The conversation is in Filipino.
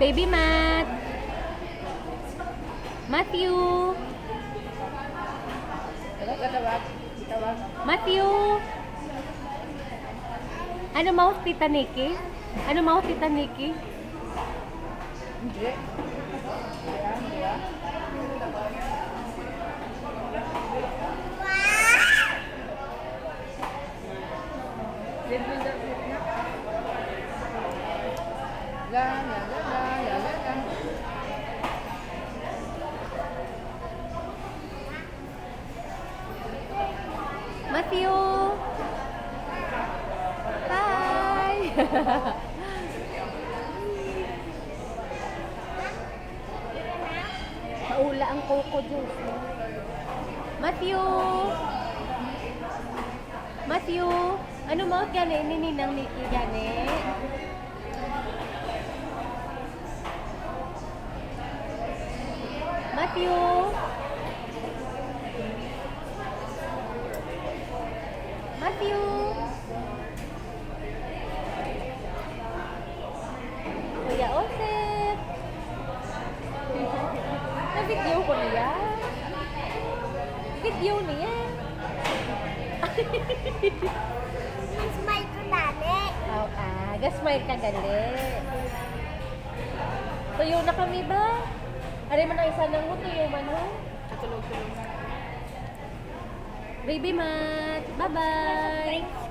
Baby Matt. Matthew. Matthew. Ano mau Tita Nikki? Ano mau Tita Nikki? Hindi. Matthew. Hi. Maula ang coco juice. Matthew. Matthew. Ano mo gani nininang Nikki gani? Matthew. Matthew. Kuya Osep. Na-video ko niya. Video niya. Smile ko dali. Gasmile ka gali. Tuyo na kami ba? Ari man ang isa nang mo, tuyo man mo. Tulog-tulog. Baby Matt, bye-bye.